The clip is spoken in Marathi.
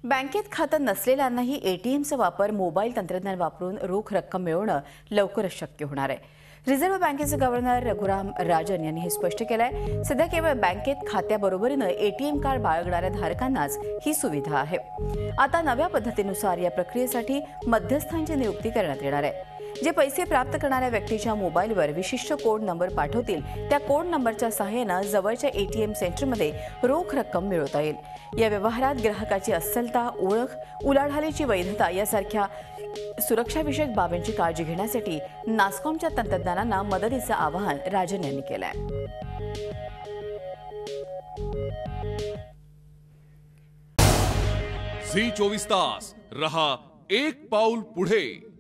बँकेत खातं नसलेल्यांनाही एटीएमचा वापर मोबाईल तंत्रज्ञान वापरून रोख रक्कम मिळवणं लवकरच शक्य होणार आहे। रिझर्व्ह बँकेचे गव्हर्नर रघुराम राजन यांनी हे स्पष्ट केलंय। सध्या केवळ बँकेत खात्याबरोबरीनं एटीएम कार्ड बाळगणाऱ्या धारकांनाच ही सुविधा आहे। आता नव्या पद्धतीनुसार या प्रक्रियेसाठी मध्यस्थांची नियुक्ती करण्यात येणार आहे, जे पैसे प्राप्त करणाऱ्या व्यक्तीच्या मोबाईलवर विशिष्ट कोड नंबर पाठवतील त्या कोड नंबरच्या सहाय्याने जवळच्या एटीएम सेंटरमध्ये रोख रक्कम मिळवता येईल। या व्यवहारात ग्राहकाची अस्सलता, ओळख, उलाढालीची वैधता यासारख्या सुरक्षाविषयक बाबींची काळजी घेण्यासाठी नास्कॉमच्या तंत्रज्ञानांना मदतीचं आवाहन राजन यांनी केलंय। झी 24 तास रहा एक पाऊल पुढे।